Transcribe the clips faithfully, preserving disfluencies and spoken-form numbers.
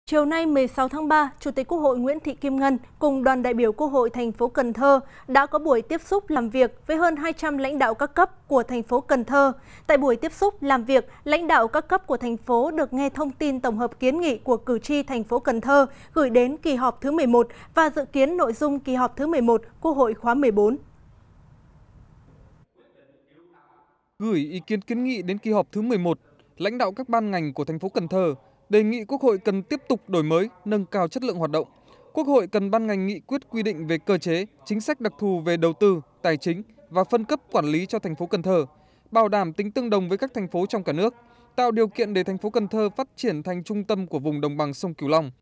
Chiều nay mười sáu tháng ba, Chủ tịch Quốc hội Nguyễn Thị Kim Ngân cùng đoàn đại biểu Quốc hội thành phố Cần Thơ đã có buổi tiếp xúc làm việc với hơn hai trăm lãnh đạo các cấp của thành phố Cần Thơ. Tại buổi tiếp xúc làm việc, lãnh đạo các cấp của thành phố được nghe thông tin tổng hợp kiến nghị của cử tri thành phố Cần Thơ gửi đến kỳ họp thứ mười một và dự kiến nội dung kỳ họp thứ mười một Quốc hội khóa mười bốn. Gửi ý kiến kiến nghị đến kỳ họp thứ mười một, lãnh đạo các ban ngành của thành phố Cần Thơ đề nghị Quốc hội cần tiếp tục đổi mới, nâng cao chất lượng hoạt động. Quốc hội cần ban hành nghị quyết quy định về cơ chế, chính sách đặc thù về đầu tư, tài chính và phân cấp quản lý cho thành phố Cần Thơ, bảo đảm tính tương đồng với các thành phố trong cả nước, tạo điều kiện để thành phố Cần Thơ phát triển thành trung tâm của vùng đồng bằng sông Cửu Long.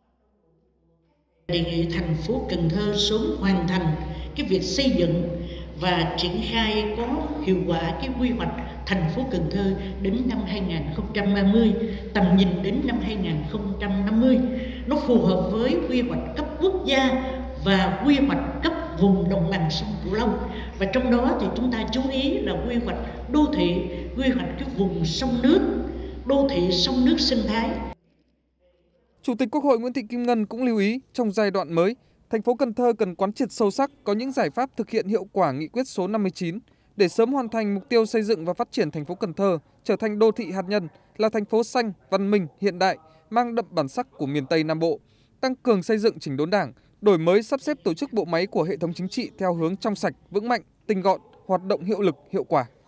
Đề nghị thành phố Cần Thơ sớm hoàn thành cái việc xây dựng và triển khai có hiệu quả cái quy hoạch thành phố Cần Thơ đến năm hai nghìn không trăm ba mươi, tầm nhìn đến năm hai nghìn không trăm năm mươi. Nó phù hợp với quy hoạch cấp quốc gia và quy hoạch cấp vùng đồng bằng sông Cửu Long. Và trong đó thì chúng ta chú ý là quy hoạch đô thị, quy hoạch cái vùng sông nước, đô thị sông nước sinh thái. Chủ tịch Quốc hội Nguyễn Thị Kim Ngân cũng lưu ý trong giai đoạn mới, thành phố Cần Thơ cần quán triệt sâu sắc có những giải pháp thực hiện hiệu quả nghị quyết số năm mươi chín để sớm hoàn thành mục tiêu xây dựng và phát triển thành phố Cần Thơ trở thành đô thị hạt nhân, là thành phố xanh, văn minh, hiện đại, mang đậm bản sắc của miền Tây Nam Bộ, tăng cường xây dựng chỉnh đốn Đảng, đổi mới sắp xếp tổ chức bộ máy của hệ thống chính trị theo hướng trong sạch, vững mạnh, tinh gọn, hoạt động hiệu lực, hiệu quả.